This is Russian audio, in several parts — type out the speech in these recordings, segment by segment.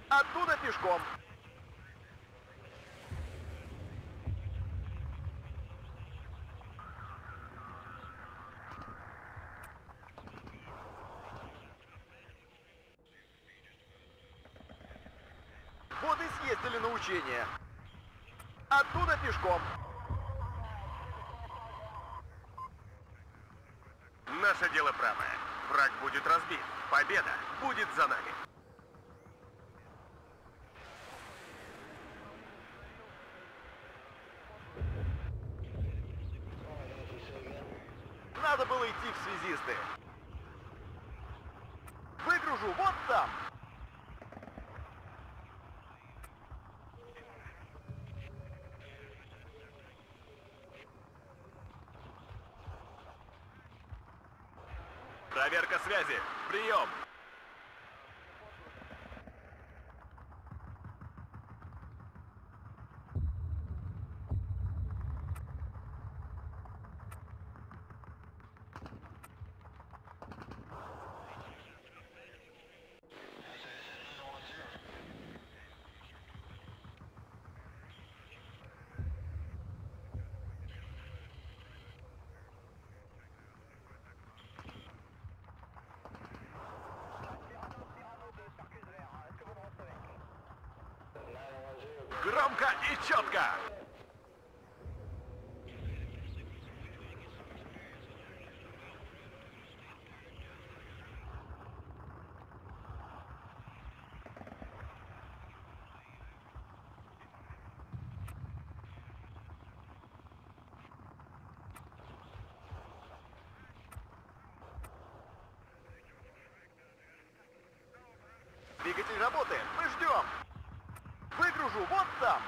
Оттуда пешком. Вот и съездили на учение. Оттуда пешком. Наше дело правое. Враг будет разбит. Победа будет за нами. Надо было идти в связисты. Выгружу вот там. Проверка связи. Прием. Громко и четко. Двигатель работает. Мы ждем. Выгружу вот там.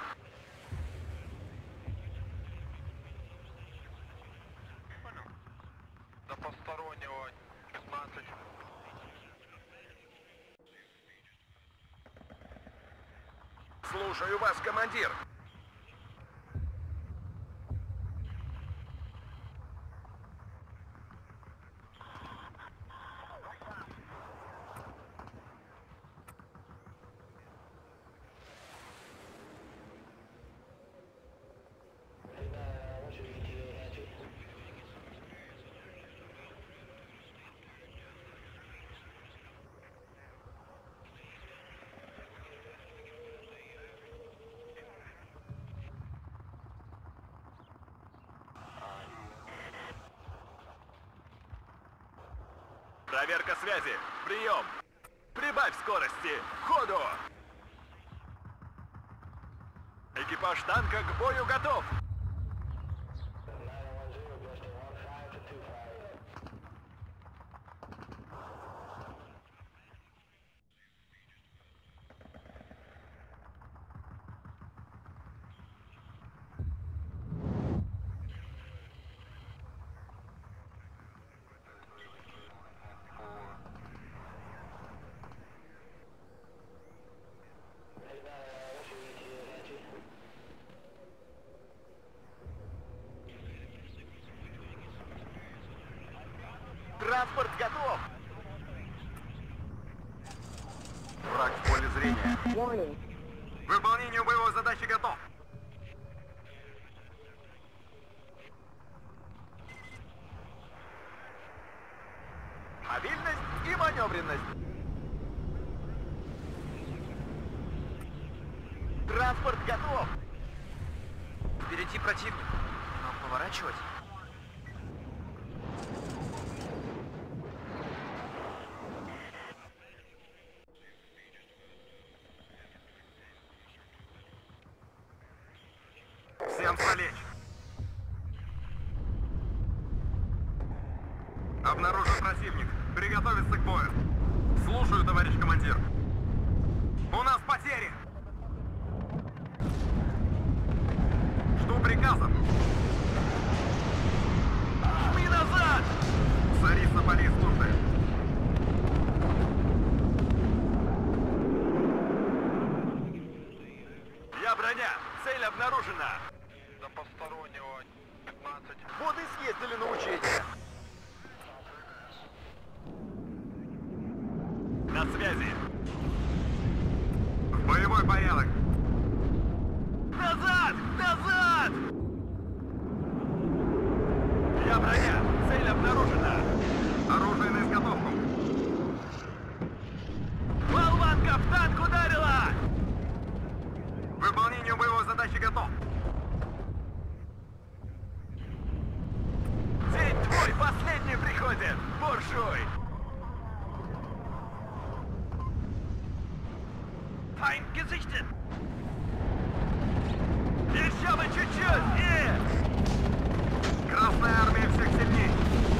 До постороннего 15. Слушаю вас, командир. Проверка связи. Прием. Прибавь скорости. Ходу. Экипаж танка к бою готов. Транспорт готов. Враг в поле зрения. Warning. Выполнению боевой задачи готов. Мобильность и маневренность. Транспорт готов. Впереди противник. Нам поворачивать? Всем свалить. Обнаружен противник. Приготовиться к бою. Слушаю, товарищ командир. У нас потери. Жду приказов. Жми назад! Царица полей службы. Я броня. Цель обнаружена. До постороннего 15. Вот и съездили на учение. На связи. порядок. Назад! Назад! Я броня! Цель обнаружена! Оружие на изготовку. Болванка в танк ударила! К выполнению боевой задачи готов. День твой последний приходит! Буржуй! Feind gesichtet! Еще бы чуть-чуть! И... Красная армия всех сильней.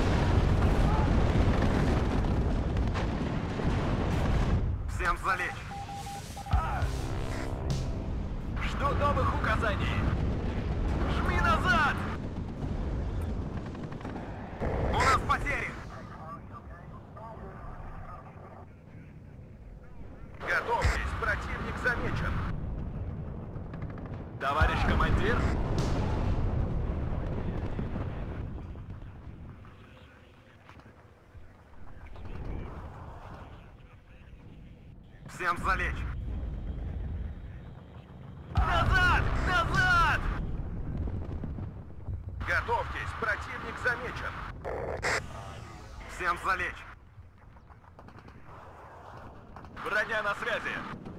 Всем залечь. Жду новых указаний! Жми назад! У нас потери. Готовьтесь, противник замечен! Товарищ командир! Всем залечь. Назад! Назад! Готовьтесь, противник замечен! Всем залечь. Броня на связи!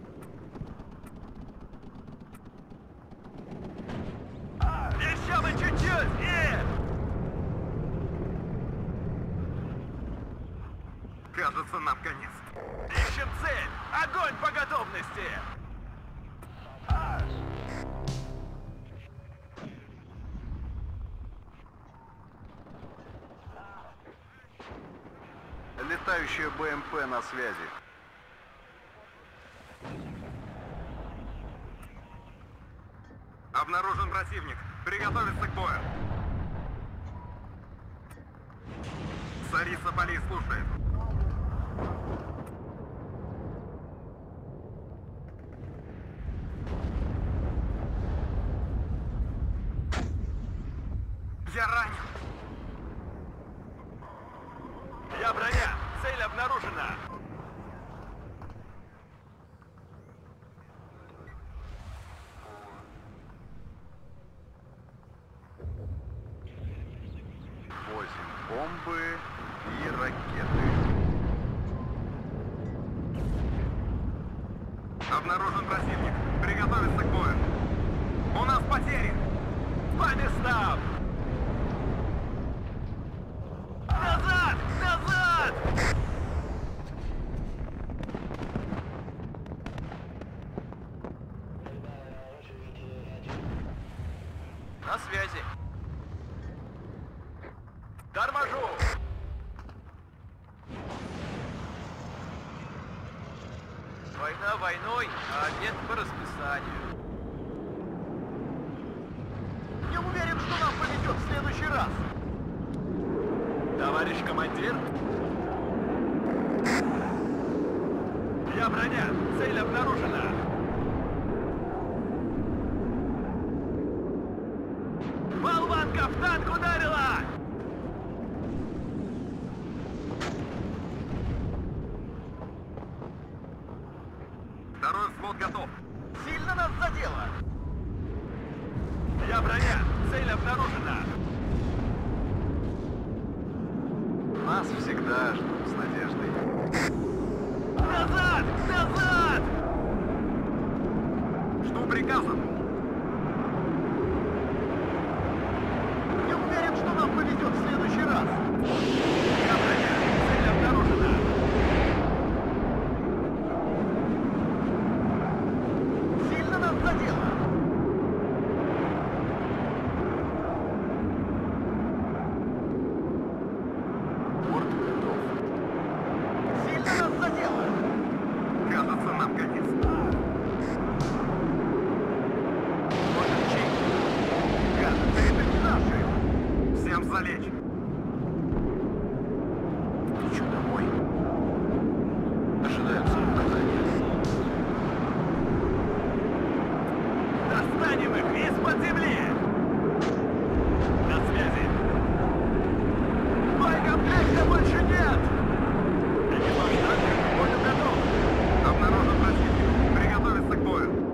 Еще бы чуть-чуть! И... Кажется, нам конец. Ищем цель! Огонь по готовности! Летающая БМП на связи. Обнаружен противник. Приготовиться к бою. Царица полей слушает. Я ранен. Я броня! Цель обнаружена! Бомбы и ракеты. Обнаружен противник. Приготовиться к бою. У нас потери. По местам! Назад! Назад! На связи. Торможу! Война войной, а обед по расписанию. Не уверен, что нам повезет в следующий раз. Товарищ командир? Я броня. Цель обнаружена. Болванка в танк ударила! Второй взвод готов. Сильно нас задело! Я броня! Цель обнаружена! Нас всегда ждут с надеждой. Назад! Назад! Жду приказа. Не уверен, что нам повезет в следующий раз. Я броня! Цель обнаружена! Сильно нас задело! Борт готов. Сильно нас задело! Кажется, нам конец. Кажется, это не наши! Всем залечь. Лечу домой. Ожидаются указания. Достанем их из-под земли! На связи! Боекомплекта больше нет! Экипаж танка к бою готов! Обнаружен противник. Приготовиться к бою.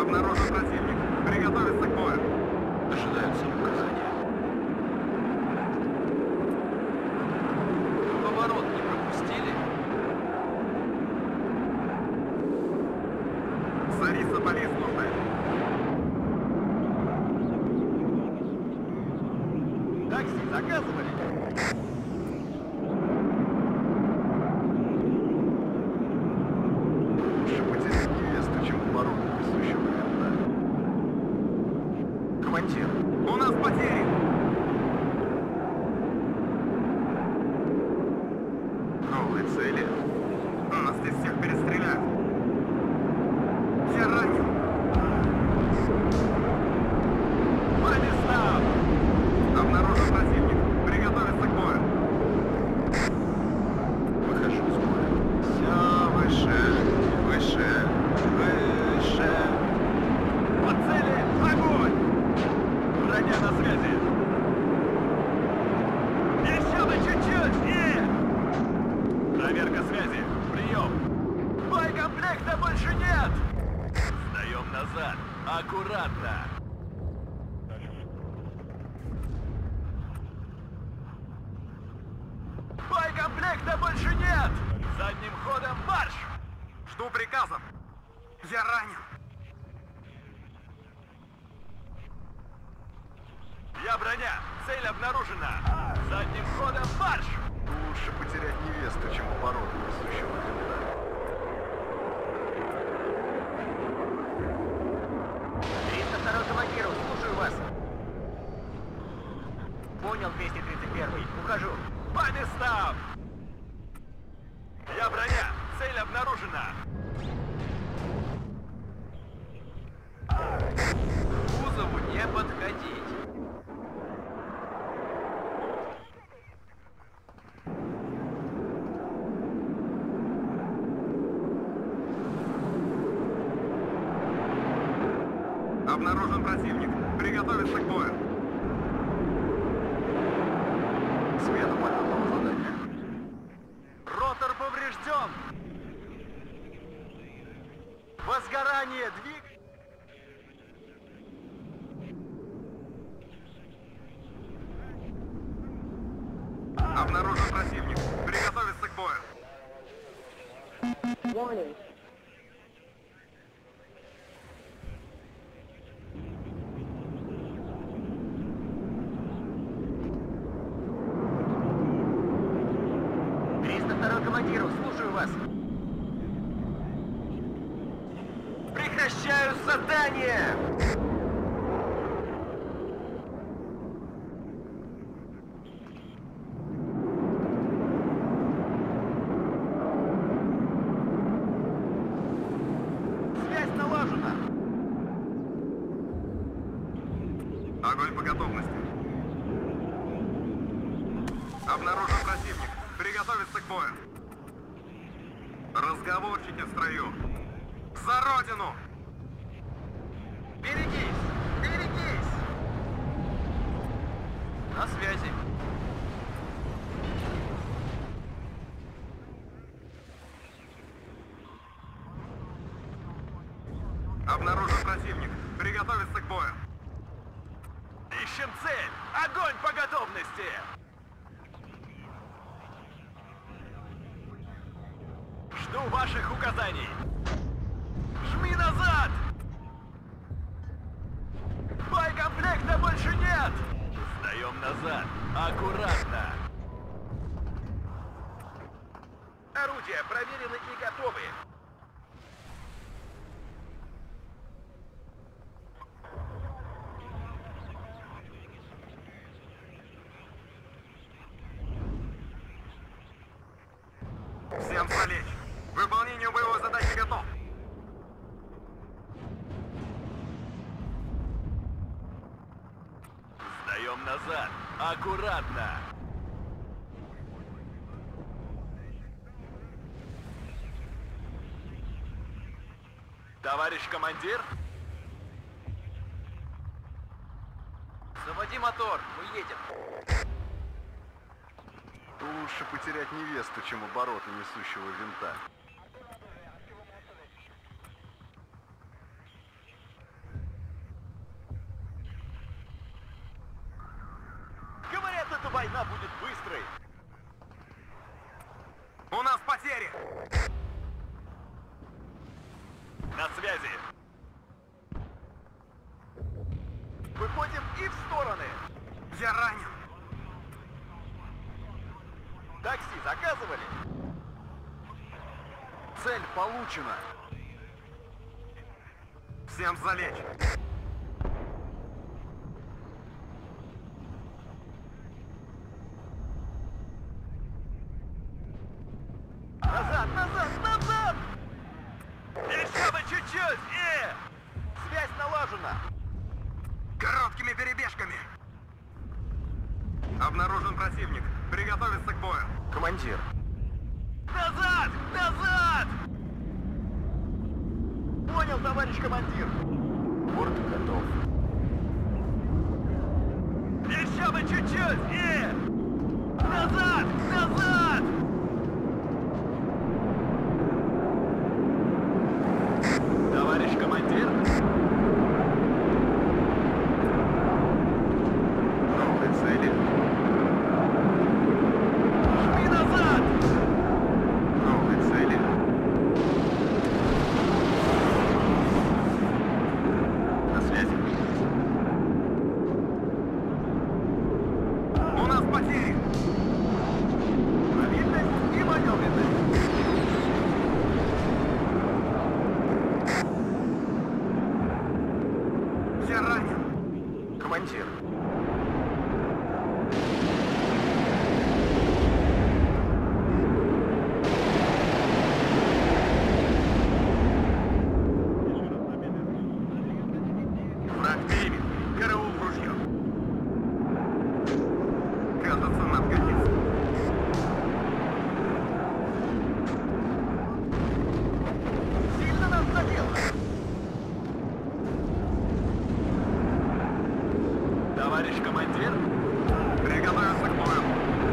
Обнаружен противник. Приготовиться к бою. Ожидаются указания. Поворот не пропустили? Царица полис службы. Такси заказывали? Лучше потерять невесту, чем оборот несущего винта. Командир, У нас потери. новые цели. Нас здесь всех перестреляют. Я ранен. По местам! Обнаружен противник. Приготовиться к бою. Выхожу из боя. Все выше, выше, выше. По цели! Огонь! Броня на связи! Еще бы чуть-чуть! И... Проверка связи! Прием! Боекомплекта больше нет! Сдаем назад! Аккуратно! Боекомплекта больше нет! Задним ходом марш! Жду приказов. Я ранен. Я броня! Цель обнаружена! Задним ходом марш! Лучше потерять невесту, чем оборот несущего винта. 302 командиру, слушаю вас. Понял, 231. Ухожу. По местам! Я броня! Цель обнаружена! К кузову не подходить. Обнаружен противник. Приготовиться к бою. Смена полетного задания. Ротор поврежден! Возгорание двиг... Обнаружен противник. Приготовиться к бою. Warning. Командиру, слушаю вас. Прекращаю задание! Связь налажена! Огонь по готовности. Обнаружен противник. Приготовиться к бою. Разговорчики в строю. За родину! Берегись! Берегись! На связи. Обнаружен противник. Приготовиться к бою. Ищем цель! Огонь по готовности! Жду ваших указаний! Жми назад! Боекомплекта больше нет! Сдаем назад! Аккуратно! Орудия проверены и готовы! Всем залечь! К выполнению боевой задачи готов! Сдаем назад! Аккуратно! Товарищ командир? Заводи мотор, мы едем. Лучше потерять невесту, чем обороты несущего винта. связи. Выходим и в стороны. Я ранен. Такси заказывали? Цель получена. Всем залечь. Назад, назад, назад! Еще бы чуть-чуть! Связь налажена. Короткими перебежками. Обнаружен противник. Приготовиться к бою. Командир. Назад! Назад! Понял, товарищ командир. Борт готов. Еще бы чуть-чуть! Назад! Назад! Товарищ командир. Новые цели. Жми назад! Новые цели. На связи. У нас потери! Мобильность и маневренность. Я ранен. Командир. Враг перебит. Караул в ружье. Кажется, нам конец. Сильно нас задело. Товарищ командир. Приготовиться к бою.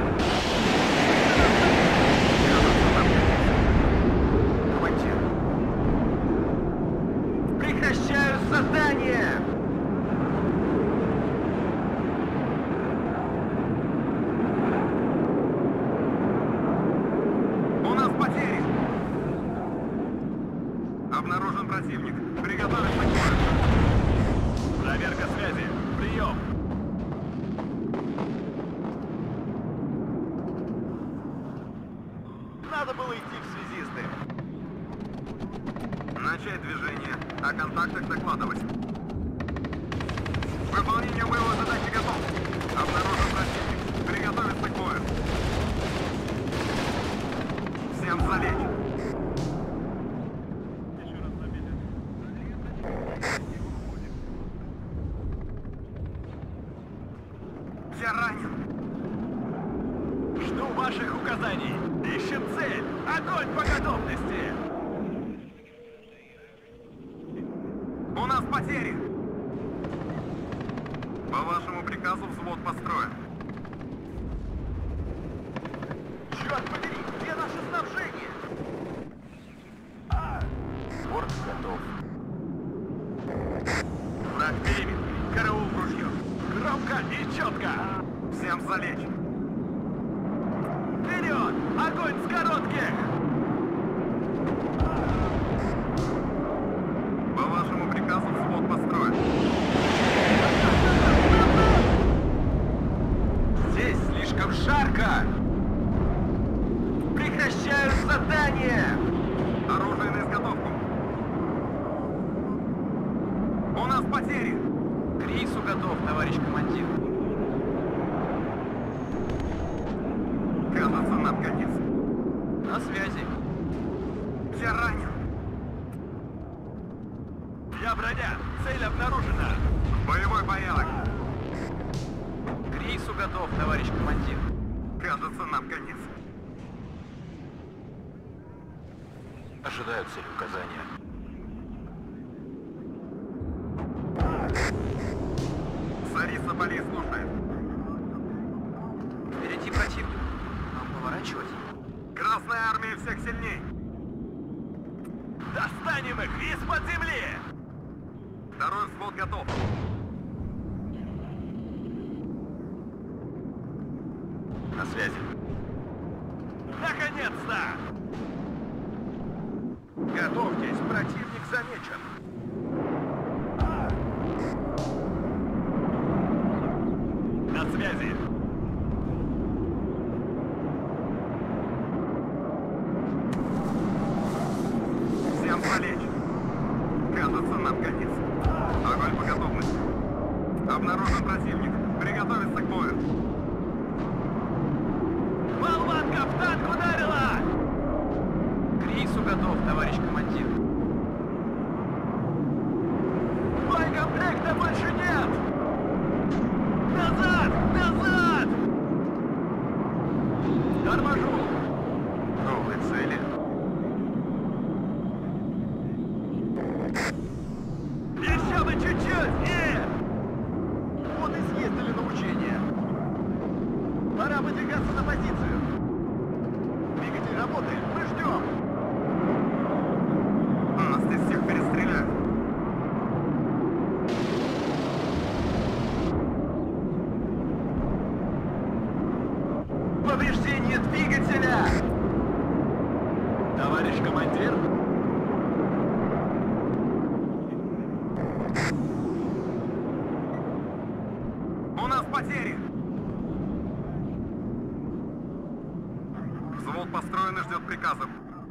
Командир. Прекращаю задание. У нас потери. Обнаружен противник. Приготовиться к бою. Проверка связи. Прием. Надо было идти в связисты. Начать движение. О контактах докладывать. Выполнение боевой задачи готов. Обнаружен противник. Приготовиться к бою. Всем залечь. Я ранен. Жду ваших указаний. Ищем цель. Огонь по готовности. У нас потери. По вашему приказу взвод построен. Черт побери, где наше снабжение? Борт готов. Враг перебит. Караул в ружье. Громко и четко. Всем залечь. Вперед! Огонь с коротких! По вашему приказу взвод построен. Здесь слишком жарко! Прекращаю задание! Оружие на изготовку. У нас потери. К рейсу готов, товарищ командир. Кажется, нам конец. На связи. Я ранен. Я броня! Цель обнаружена! Боевой порядок. К рейсу готов, товарищ командир. Кажется, нам конец. Ожидаю цель указания. Сариса Боли слушает. Впереди противник. Нам поворачивать? Красная армия всех сильней. Достанем их из-под земли! Второй взвод готов. На связи. Наконец-то! Готовьтесь, противник замечен. На связи. Всем полечь. Кажется, нам конец. Огонь по готовности. Обнаружен противник. Приготовиться к бою. Болванка в танк ударила! К рейсу готов, товарищ командир. Боекомплекта больше нет! Назад! Назад! Торможу! Новые цели. Еще бы чуть-чуть! Вот и съездили на учение. Пора выдвигаться на позицию. Двигатель работает, мы ждем. Нас здесь всех перестреляют. Повреждение двигателя! Товарищ командир? У нас потери. Взвод построен и ждет приказов.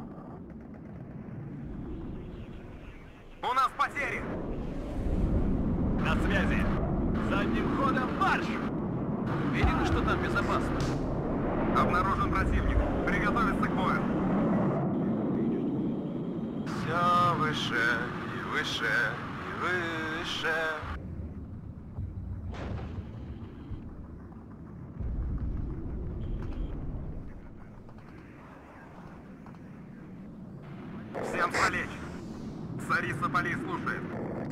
У нас потери. На связи. Задним ходом марш! Уверены, что там безопасно? Обнаружен противник. Приготовиться к бою. Все выше и выше и выше. Всем полечь. Царица полей слушает.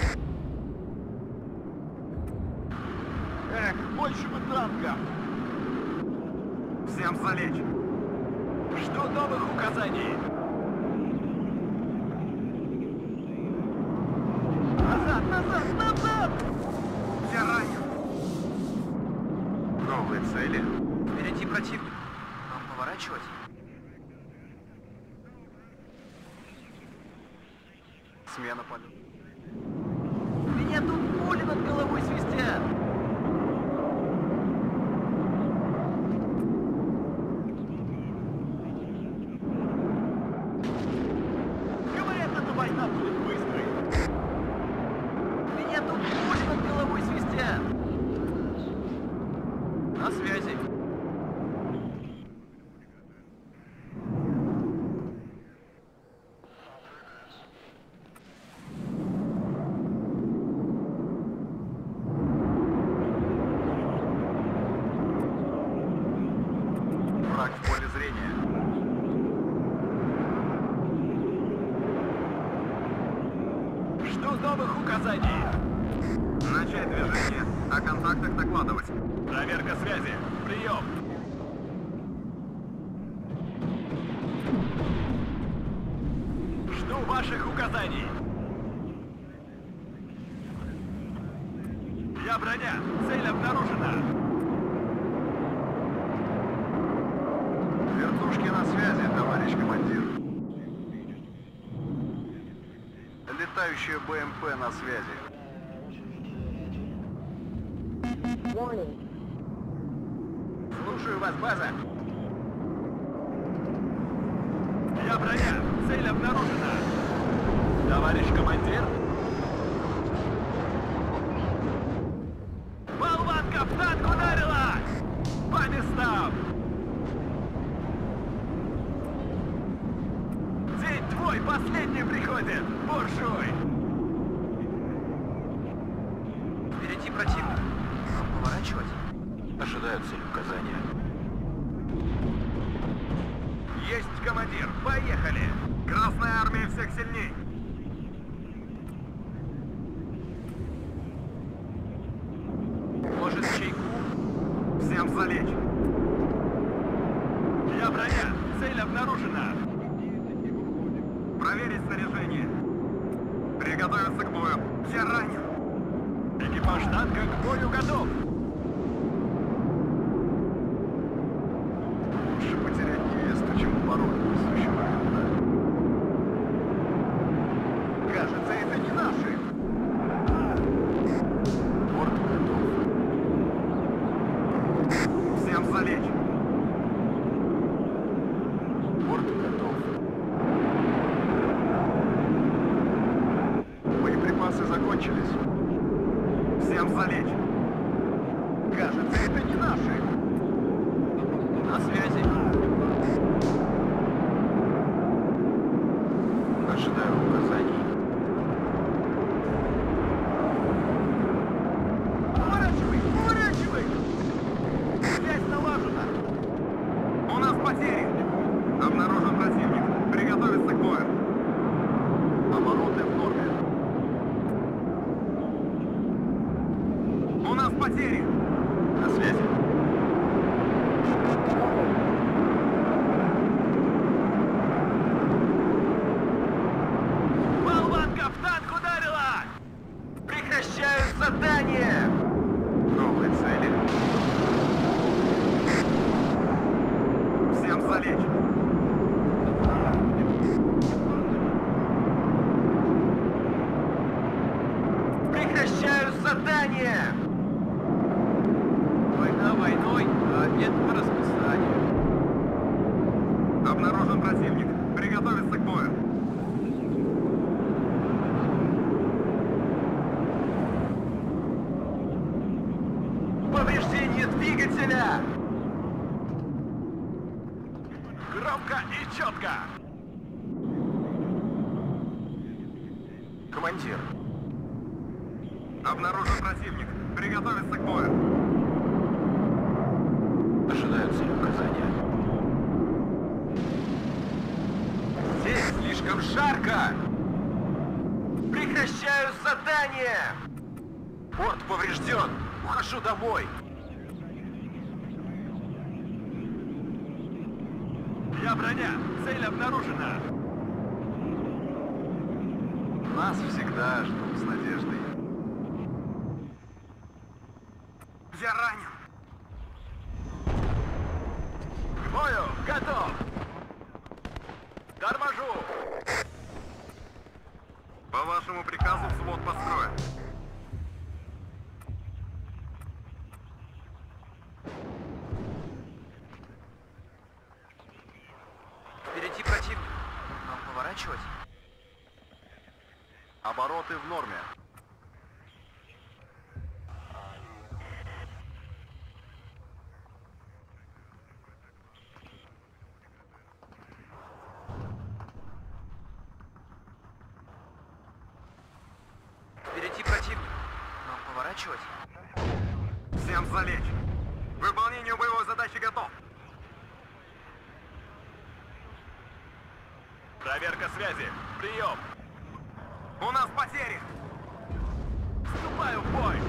Эх, больше бы танков! Всем залечь. Жду новых указаний! Назад, назад, назад! Я ранен. Новые цели. Впереди противник. Нам поворачивать? Смена полета. Меня тут пули над головой свистят! Говорят, эта война будет быстрой! Меня тут пули над головой свистят! На связи. Враг в поле зрения. Жду новых указаний! Начать движение. О контактах докладывать. Проверка связи! Прием! Жду ваших указаний! Я броня! Цель обнаружена! Вертушки на связи, товарищ командир. Летающая БМП на связи. Warning. Слушаю вас, база! Я броня! Цель обнаружена! Товарищ командир? Болванка в танк ударила! По местам! День твой последний приходит, буржуй! Впереди противник. Нам поворачивать? Ожидают цель указания. Есть командир, поехали! Красная армия всех сильней. Может, чайку? Всем залечь. Я броня! Цель обнаружена! Проверить снаряжение. Приготовиться к бою. Я ранен. Экипаж танка к бою готов! Лучше потерять невесту, чем пород присущего. Кажется, Ожидаю указаний. Поворачивай! Поворачивай! Связь налажена! У нас потери! Обнаружен противник. Приготовиться к бою. Обороты в норме. У нас потери! На связи. Болванка в танк ударила! Прекращаю задание! Новые цели. Всем залечь! Прекращаю задание! Война войной, а обед по расписанию. Обнаружен противник. Приготовиться к бою. Повреждение двигателя! Громко и четко! Командир. Обнаружен противник. Приготовиться к бою. Ожидаю цель указания. Здесь слишком жарко! Прекращаю задание! Борт поврежден! Ухожу домой! Я броня! Цель обнаружена! Нас всегда ждут с надеждой. Я ранен. К бою! Готов! Торможу! По вашему приказу взвод построен. Впереди противник. Нам поворачивать? Обороты в норме. Впереди противник. Нам поворачивать? Всем залечь. К выполнению боевой задачи готов. Проверка связи. Прием. У нас потери. Вступаю в бой.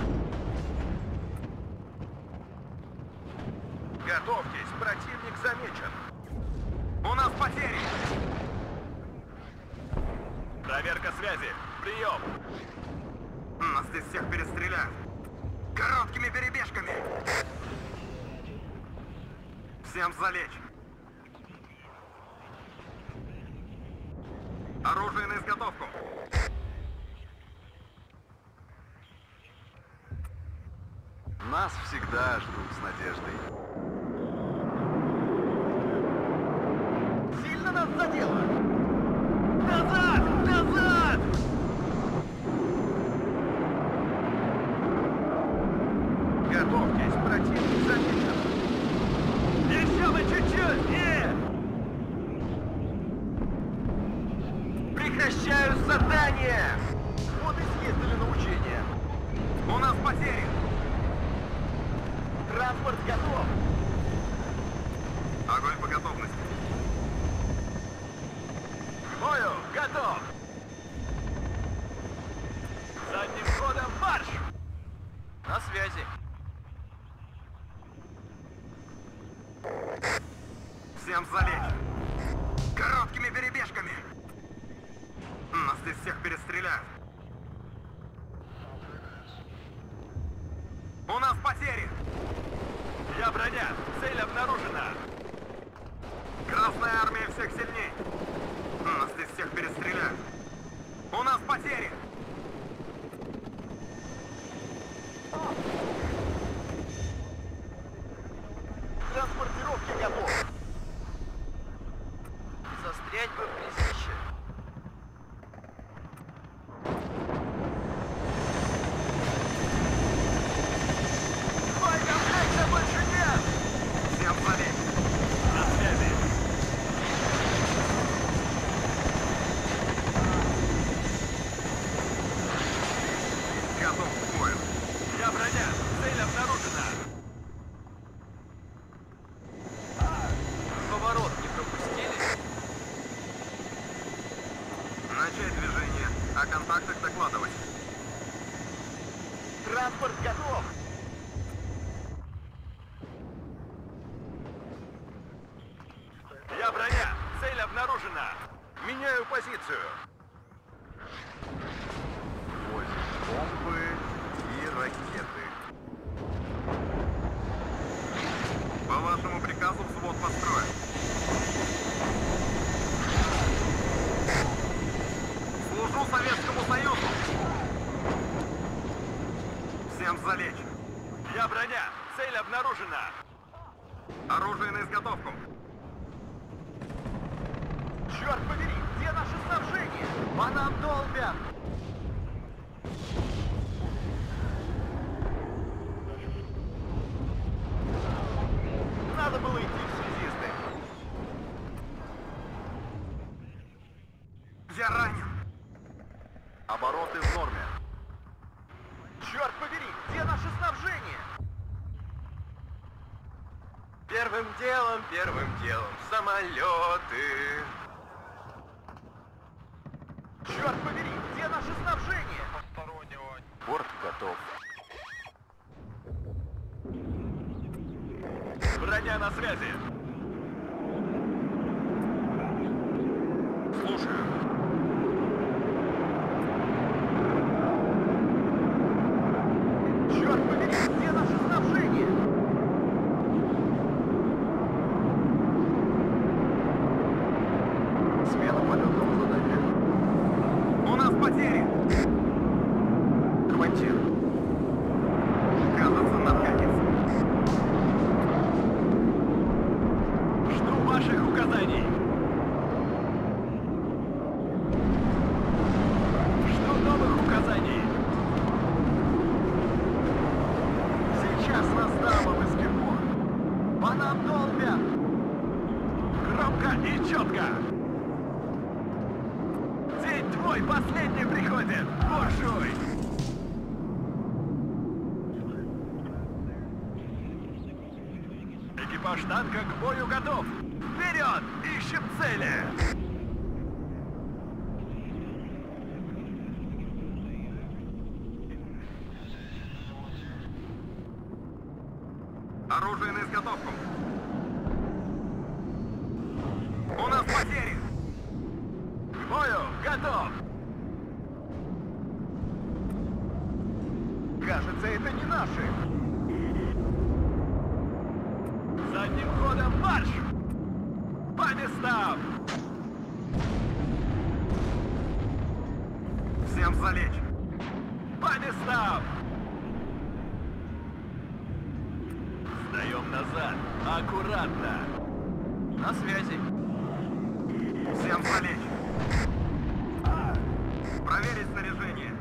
Готовьтесь. Противник замечен. У нас потери. Проверка связи. Прием. Нас здесь всех перестреляют. Короткими перебежками. Всем залечь. Оружие на изготовку. Нас всегда ждут с надеждой. Сильно нас задело! Назад! Назад! Готовьтесь. Противник замечен. Еще бы чуть-чуть! Нет! Прекращаю задание! Вот и съездили на учения. У нас потери. Транспорт готов. Огонь по готовности. К бою! Готов! Задним ходом марш! На связи. Всем залечь. Короткими перебежками. Нас здесь всех перестреляют. У нас потери. Я броня. Цель обнаружена. Красная армия всех сильней. Нас здесь всех перестреляют. У нас потери. Транспортировки готов. Начать движение. О контактах докладывать. Транспорт готов! Я броня! Цель обнаружена! Меняю позицию. Возим бомбы и ракеты. По вашему приказу взвод построен. Служу Советскому Союзу! Всем залечь! Я броня! Цель обнаружена! Оружие на изготовку! Черт побери, где наше снабжение? По нам долбят! Надо было идти в связисты. Я ранен! Обороты в норме. Черт побери, где наше снабжение? Первым делом, самолеты! Черт побери, где наше снабжение? Борт готов. Броня на связи! Слушаю. Черт побери, где наше снабжение? Смена полетного задания. У нас потери! Командир. Кажется, наконец. Жду ваших указаний! Жду новых указаний! Сейчас раздам им эскимо. По нам долбят! Громко и четко! День твой последний приходит! Буржуй! Экипаж танка к бою готов! Вперед! Ищем цели! Оружие на изготовку! У нас потери! К бою готов! Кажется, это не наши. Задним ходом марш! По местам! Всем залечь! По местам! Сдаем назад! Аккуратно! На связи! Всем залечь! Проверить снаряжение!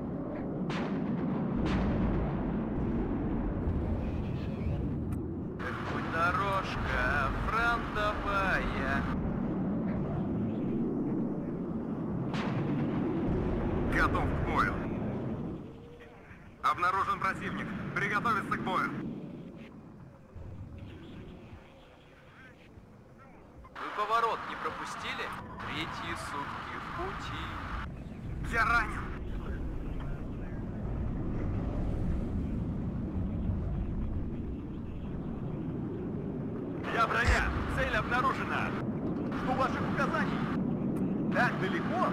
Путь дорожка фронтовая. Готов к бою! Обнаружен противник! Приготовиться к бою! Вы поворот не пропустили? Третьи сутки в пути. Я ранен! Я броня! Цель обнаружена! Жду ваших указаний. Так далеко?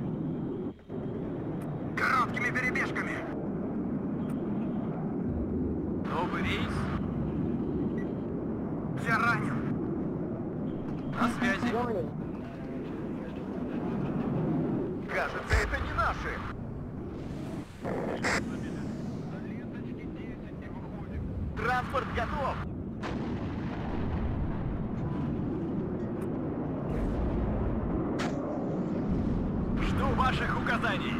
Короткими перебежками! Новый рейс. Я ранен! На связи. Кажется, это не наши. Транспорт готов. Жду ваших указаний.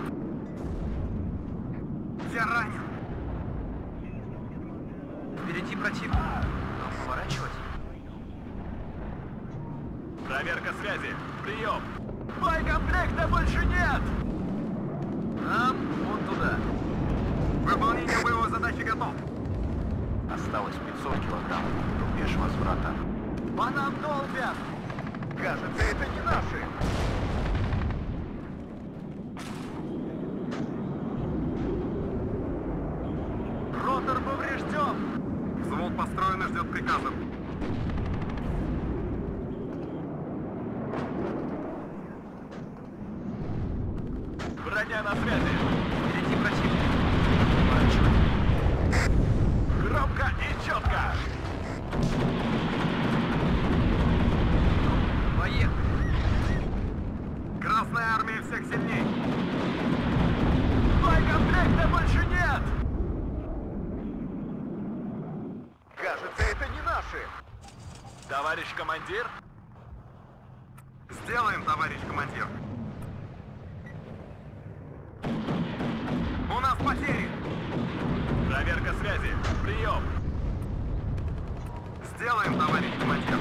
Я ранен! Впереди противник. Нам поворачивать. Проверка связи. Прием. Боекомплекта больше нет! Нам вон туда. Выполнение боевой задачи готов! Осталось 500 килограмм. Рубеж возврата. По нам долбят. Кажется, это не наши. приказом. Броня на связи. Впереди противник. Поворачивай. Громко и четко. Поехали. Красная армия всех сильней. Боекомплекта больше нет. Кажется, это не наши. Товарищ командир. Сделаем, товарищ командир. У нас потери. Проверка связи. Прием. Сделаем, товарищ командир.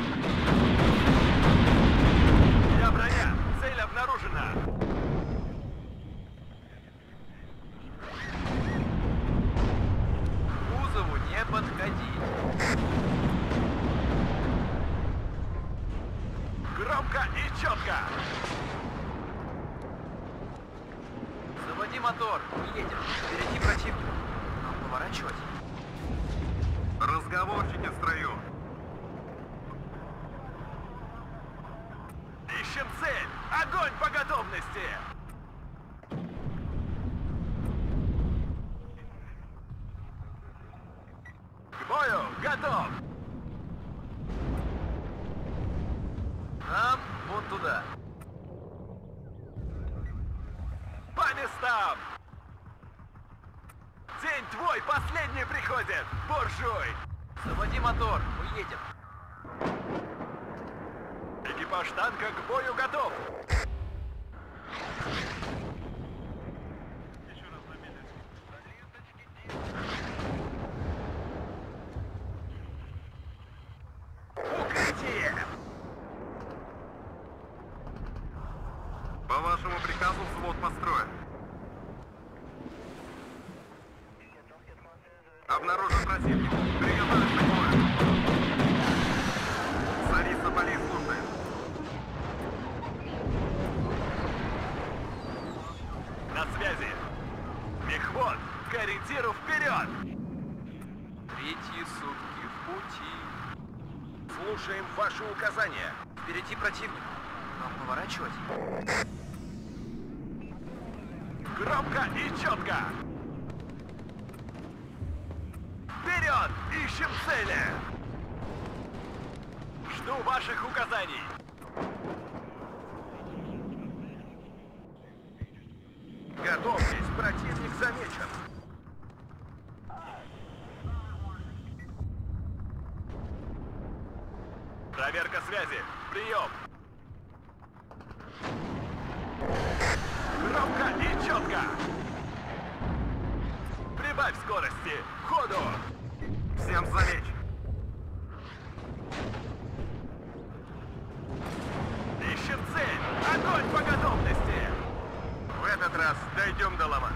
Я броня. Цель обнаружена. К кузову не подходить. Громко и четко. Заводи мотор. Мы едем. Впереди противник. Нам поворачивать. Разговорчики в строю. Ищем цель! Огонь по готовности! К бою готов! Нам вон туда. По местам! День твой последний приходит, буржуй! Заводи мотор, мы едем. Экипаж танка к бою готов! Укрытие! По вашему приказу взвод построен. Обнаружен противник. Приготовиться к бою. Царица полей слушает. На связи! Мехвод, к ориентиру вперед! Третьи сутки в пути. Слушаем ваши указания. Впереди противник. Нам поворачивать? Громко и четко! Вперед! Ищем цели! Жду ваших указаний! Готовьтесь, противник замечен! Проверка связи! Прием! Громко и четко! Прибавь скорости! Ходу! Всем залечь. Ищем цель! Огонь по готовности! В этот раз дойдем до Ла-Манша.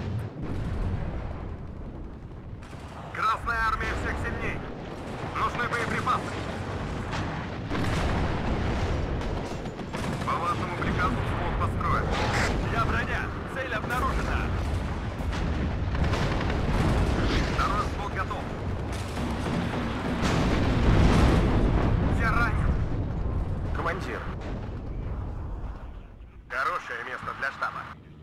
Красная армия всех сильней. Нужны боеприпасы. По вашему приказу взвод построен. Я броня! Цель обнаружена! Второй взвод готов. Я ранен. Командир, Хорошее место для штаба.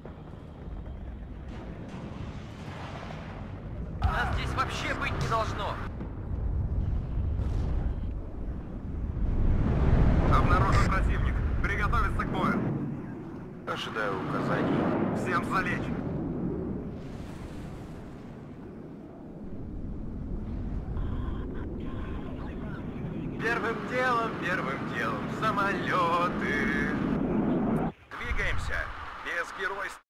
Нас здесь вообще быть не должно. Обнаружен противник. Приготовиться к бою. ожидаю указаний. Всем залечь. Первым делом, самолеты. Двигаемся. Без геройства